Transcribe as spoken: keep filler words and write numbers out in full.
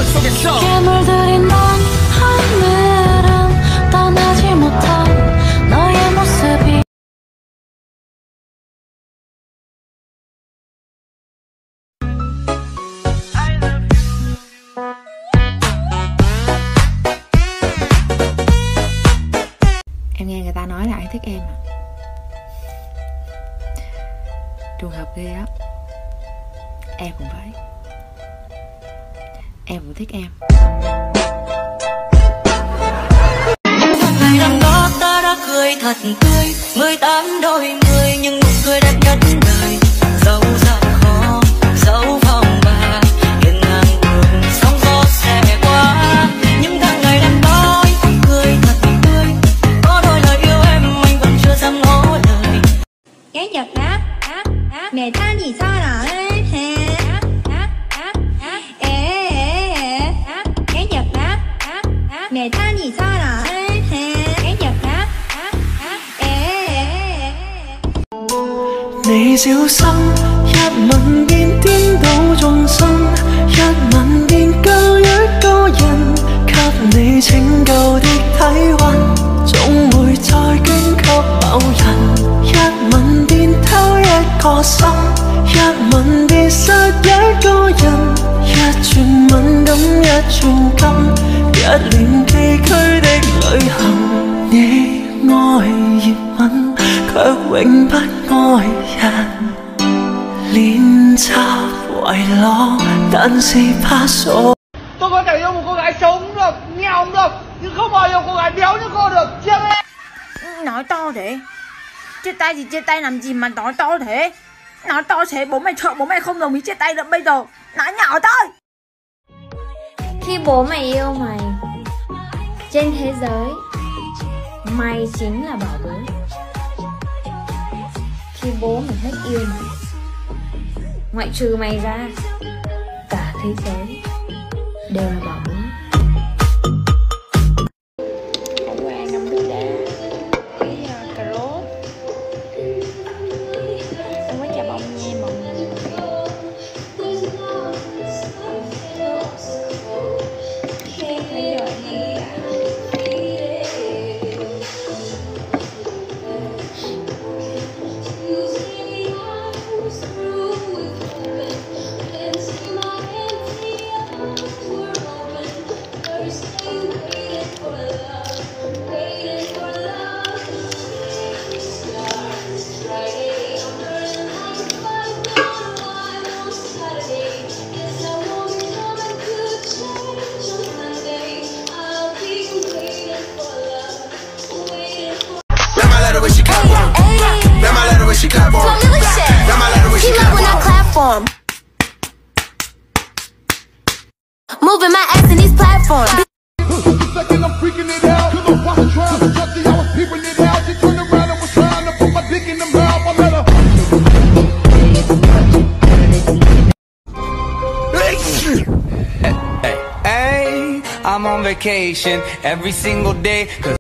속에서 괴물들인 넌 하늘은 떠나지 못한 너의 모습이 Em nghe người ta nói là ai thích em à? Trùng hợp ghê á. Em cũng vậy. Em cũng thích em. Ngày năm đó ta đã cười thật tươi, mười tám đôi mươi nhưng nụ cười đẹp nhất đời. Dẫu gian khó, dẫu vòng và hiên ngang đường sóng gió sẽ qua. Những tháng ngày năm đó anh cười thật tươi, có đôi lời yêu em anh vẫn chưa dám ngỏ lời. Cái giật đáp đáp đáp mẹ ta thì sao nào ấy đáp đáp đáp đáp ê ê ê đáp cái giật đáp đáp đáp mẹ ta thì sao nào ấy cái giật đáp đáp đáp ê ê ê 你小心，一吻便顛倒眾生，一吻便救一個人，給你拯救的體溫，總會再捐給某人，一吻便偷一個心，一吻便殺一個人，一寸敏感一寸金，一臉崎嶇的旅行，你愛熱吻，卻永不愛人。練習遺落，但是怕傻。 Tôi có thể yêu một cô gái xấu cũng được, nghèo cũng được, nhưng không bao yêu cô gái béo như cô được, chưa em? Nói to thế, chia tay thì chia tay làm gì mà nói to thế? Nói to thế bố mày sợ bố mày không đồng ý chia tay được bây giờ, nói nhỏ thôi. Khi bố mày yêu mày, trên thế giới mày chính là bảo bối. Khi bố mày hết yêu mày, ngoại trừ mày ra, cả thế giới đều là bảo bối. Hôm qua ngâm nước đá với uh, cà rốt. Em với chà bông nha mọi người. Bây giờ em ngâm nước đá. She clap for him. That my letter when she clap for him. That my letter when she clap for him. clap for him. Moving my ass in these platforms. Second I'm freaking it out, cause I'm watching trials and trusty, I was peeping it out. She turned around and was trying to put my dick in the mouth. I let her. Hey, hey, I'm on vacation every single day. Cause